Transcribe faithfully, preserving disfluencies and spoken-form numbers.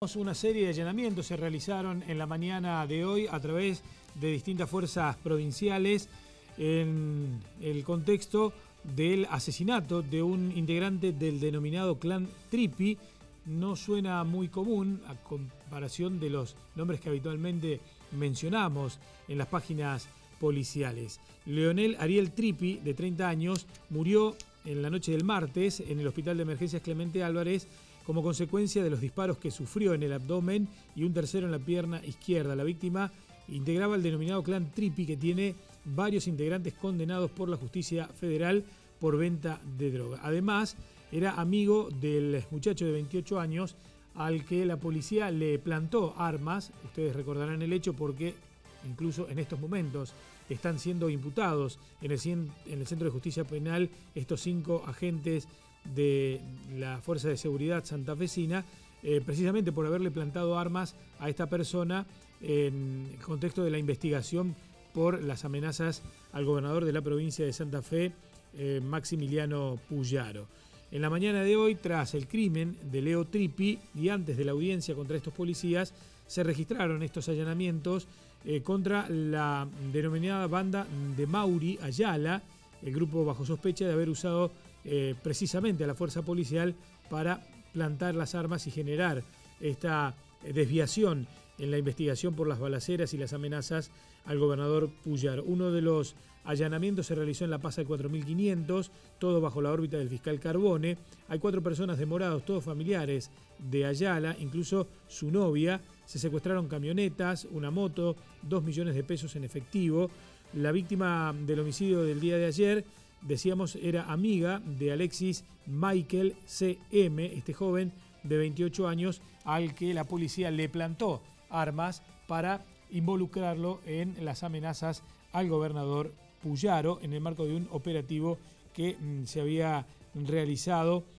Una serie de allanamientos se realizaron en la mañana de hoy a través de distintas fuerzas provinciales en el contexto del asesinato de un integrante del denominado clan Trippi. No suena muy común a comparación de los nombres que habitualmente mencionamos en las páginas policiales. Leonel Ariel Trippi, de treinta años, murió en la noche del martes en el Hospital de Emergencias Clemente Álvarez como consecuencia de los disparos que sufrió en el abdomen y un tercero en la pierna izquierda. La víctima integraba el denominado clan Trippi, que tiene varios integrantes condenados por la justicia federal por venta de droga. Además, era amigo del muchacho de veintiocho años al que la policía le plantó armas. Ustedes recordarán el hecho porque incluso en estos momentos están siendo imputados en el, en el Centro de Justicia Penal estos cinco agentes de la Fuerza de Seguridad santafesina, eh, precisamente por haberle plantado armas a esta persona en el contexto de la investigación por las amenazas al gobernador de la provincia de Santa Fe, eh, Maximiliano Puyaro. En la mañana de hoy, tras el crimen de Leo Trippi y antes de la audiencia contra estos policías, se registraron estos allanamientos eh, contra la denominada banda de Mauri Ayala, el grupo bajo sospecha de haber usado eh, precisamente a la fuerza policial para plantar las armas y generar esta desviación en la investigación por las balaceras y las amenazas al gobernador Puyaro. Uno de los allanamientos se realizó en la Pasa de cuatro mil quinientos, todo bajo la órbita del fiscal Carbone. Hay cuatro personas demorados, todos familiares de Ayala, incluso su novia. Se secuestraron camionetas, una moto, dos millones de pesos en efectivo. La víctima del homicidio del día de ayer, decíamos, era amiga de Alexis Michael C M, este joven de veintiocho años al que la policía le plantó armas para involucrarlo en las amenazas al gobernador Puyaro en el marco de un operativo que mm, se había realizado